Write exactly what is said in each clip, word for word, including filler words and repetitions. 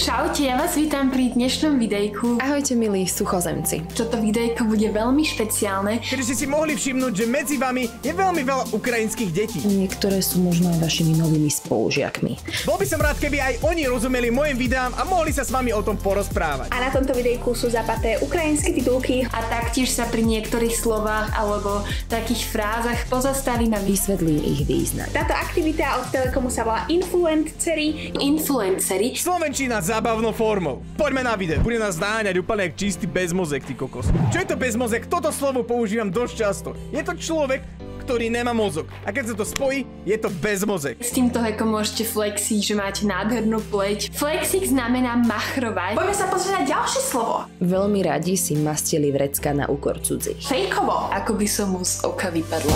Čaute, ja vás vítam pri dnešnom videjku. Ahojte milí suchozemci. Toto videjko bude veľmi špeciálne. Keďže ste si mohli všimnúť, že medzi vami je veľmi veľa ukrajinských detí. Niektoré sú možno aj vašimi novými spolužiakmi. Bol by som rád, keby aj oni rozumeli mojim videám a mohli sa s vami o tom porozprávať. A na tomto videjku sú zapaté ukrajinské titulky. A taktiež sa pri niektorých slovách alebo takých frázach pozastavíme. Vysvetlím ich význam. Táto aktivita od Telekomu sa volá Influencery. Influencery. Slovenčina zábavnou formou. Poďme na video. Bude nás náňať úplne jak čistý bezmozek, ty kokos. Čo je to bezmozek? Toto slovo používam dosť často. Je to človek, ktorý nemá mozog. A keď sa to spojí, je to bezmozek. S týmto hekom môžete flexiť, že máte nádhernú pleť. Flexiť znamená machrovať. Poďme sa pozrieť na ďalšie slovo. Veľmi radi si mastili vrecka na úkor cudzích. Fejkovo. Ako by som mu z oka vypadla.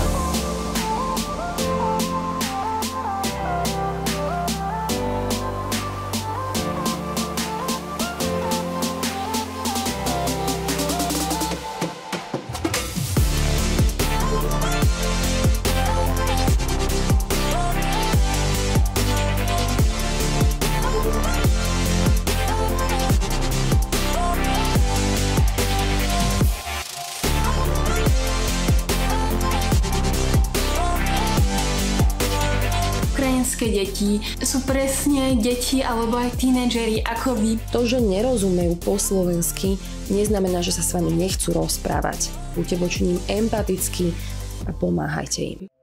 Ukrajinské deti sú presne deti alebo aj tínedžeri ako vy. To, že nerozumejú po slovensky, neznamená, že sa s vami nechcú rozprávať. Buďte voči nim empatickí a pomáhajte im.